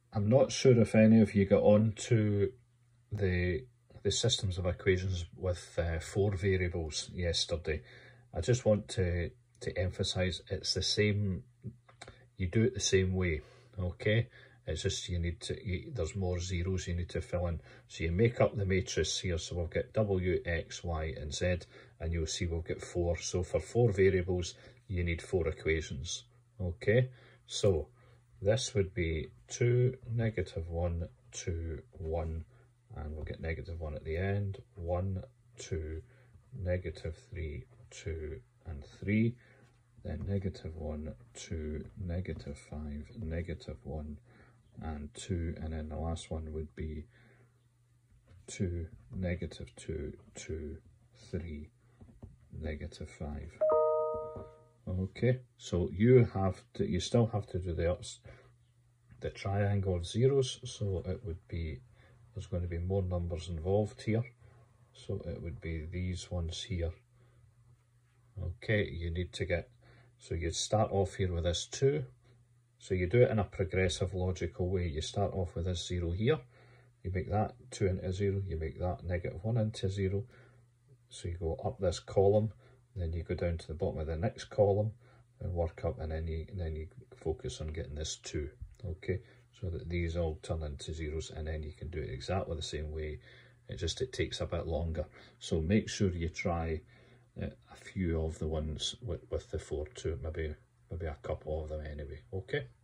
I'm not sure if any of you got on to the systems of equations with 4 variables yesterday. I just want to emphasize it's the same, you do it the same way, okay? It's just you need to, there's more zeros you need to fill in. So you make up the matrix here, so we'll get W, X, Y and Z, and you'll see we'll get 4. So for 4 variables, you need 4 equations, okay? So this would be 2, -1, 2, 1, and we'll get -1 at the end, 1, 2, -3, 2 and 3, then -1, 2, -5, -1 and 2, and then the last one would be 2, -2, 2, 3, -5. Okay, so you still have to do the triangle of zeros, so it would be, there's going to be more numbers involved here, so it would be these ones here. Okay, you need to get, so you'd start off here with this 2, so you do it in a progressive logical way. You start off with this 0 here, you make that 2 into 0, you make that -1 into 0, so you go up this column, then you go down to the bottom of the next column and work up, and then you focus on getting this 2, okay, so that these all turn into zeros, and then you can do it exactly the same way. It takes a bit longer, so make sure you try a few of the ones with the 4 too, maybe a couple of them anyway, okay.